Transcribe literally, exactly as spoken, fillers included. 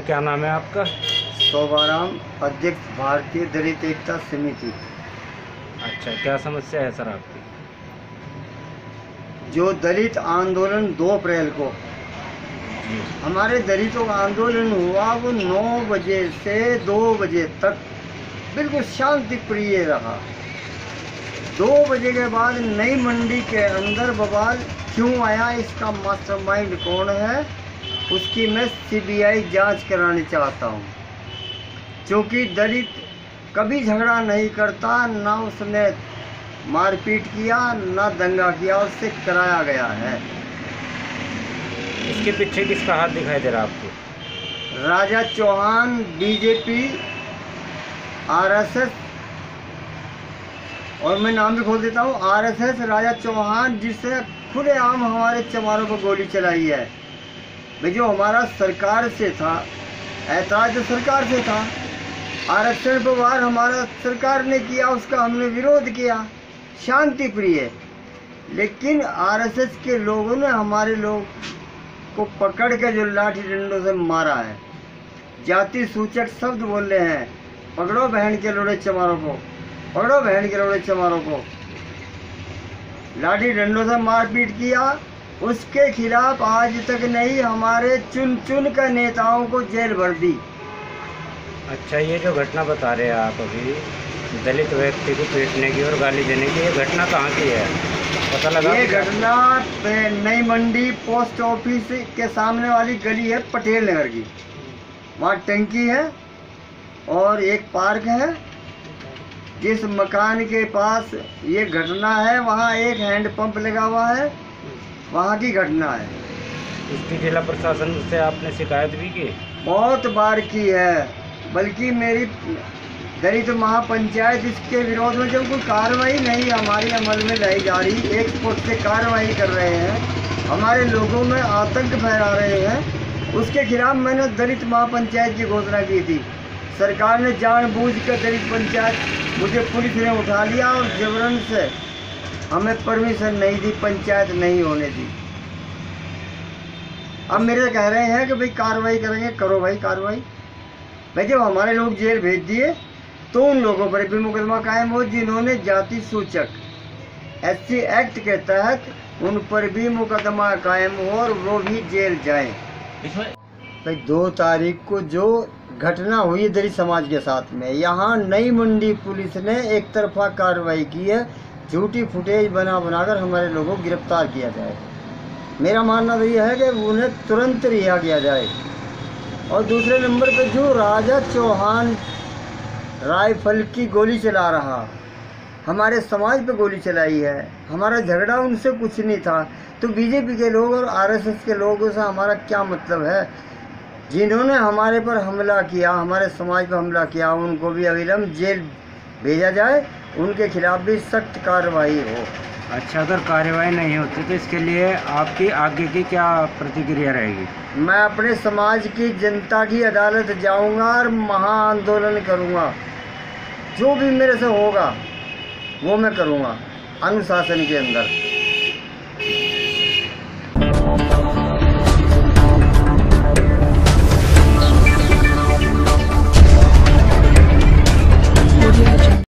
क्या नाम है आपका? शोभाराम, अध्यक्ष भारतीय दलित एकता समिति। अच्छा, क्या समस्या है सर आपकी? जो दलित आंदोलन दो अप्रैल को हमारे दलितों का आंदोलन हुआ, वो नौ बजे से दो बजे तक बिल्कुल शांति प्रिय रहा। दो बजे के बाद नई मंडी के अंदर बवाल क्यों आया, इसका मास्टरमाइंड कौन है, उसकी मैं सीबीआई जांच करानी चाहता हूं। क्योंकि दलित कभी झगड़ा नहीं करता, ना उसने मारपीट किया ना दंगा किया, उससे कराया गया है। इसके पीछे किसका हाथ दिखाई दे रहा है आपको? राजा चौहान, बीजेपी, आरएसएस, और मैं नाम भी खोल देता हूँ, आरएसएस राजा चौहान, जिससे खुलेआम हमारे चमारों को गोली चलाई है। भाई जो हमारा सरकार से था, ऐतराज सरकार से था, आरक्षण पर वार हमारा सरकार ने किया, उसका हमने विरोध किया शांति प्रिय। लेकिन आरएसएस के लोगों ने हमारे लोग को पकड़ के जो लाठी डंडों से मारा है, जाति सूचक शब्द बोल रहे हैं, पकड़ो बहन के लोड़े चमारों को, पकड़ो बहन के लोड़े चमारों को, लाठी डंडों से मारपीट किया। उसके खिलाफ आज तक नहीं हमारे चुन चुन कर नेताओं को जेल भर दी। अच्छा, ये जो घटना बता रहे हैं आप अभी, दलित व्यक्ति को पीटने की और गाली देने की, ये घटना कहाँ की है, पता लगा? ये घटना नई मंडी पोस्ट ऑफिस के सामने वाली गली है, पटेल नगर की। वहाँ टंकी है और एक पार्क है। जिस मकान के पास ये घटना है, वहाँ एक हैंडपंप लगा हुआ है, वहाँ की घटना है। इसकी जिला प्रशासन से आपने शिकायत भी की? बहुत बार की है, बल्कि मेरी दलित महापंचायत इसके विरोध में जब कोई कार्रवाई नहीं हमारी अमल में लाई जा रही, एक फुट से कार्रवाई कर रहे हैं, हमारे लोगों में आतंक फैला रहे हैं, उसके खिलाफ मैंने दलित महापंचायत की घोषणा की थी। सरकार ने जानबूझकर दलित पंचायत, मुझे पुलिस ने उठा लिया और जबरन से हमें परमिशन नहीं दी, पंचायत नहीं होने दी। अब मेरे कह रहे हैं कि भाई कार्रवाई करेंगे, करो भाई कार्रवाई। भाई जब हमारे लोग जेल भेज दिए तो उन लोगों पर भी मुकदमा कायम हो जिन्होंने जाति सूचक एससी एक्ट के तहत उन पर भी मुकदमा कायम हो और वो भी जेल जाएं। भाई दो तारीख को जो घटना हुई दलित समाज के साथ में, यहाँ नई मंडी पुलिस ने एक तरफा कार्रवाई की है, झूठी फुटेज बना बनाकर हमारे लोगों को गिरफ्तार किया जाए। मेरा मानना तो यह है कि उन्हें तुरंत रिहा किया जाए। और दूसरे नंबर पे जो राजा चौहान राइफल की गोली चला रहा, हमारे समाज पे गोली चलाई है, हमारा झगड़ा उनसे कुछ नहीं था, तो बीजेपी के लोग और आरएसएस के लोगों से हमारा क्या मतलब है? जिन्होंने हमारे पर हमला किया, हमारे समाज पर हमला किया, उनको भी अविलंब जेल भेजा जाए, उनके खिलाफ भी सख्त कार्रवाई हो। अच्छा, अगर कार्रवाई नहीं होती तो इसके लिए आपकी आगे की क्या प्रतिक्रिया रहेगी? मैं अपने समाज की जनता की अदालत जाऊंगा और महा आंदोलन करूंगा। जो भी मेरे से होगा वो मैं करूंगा अनुशासन के अंदर।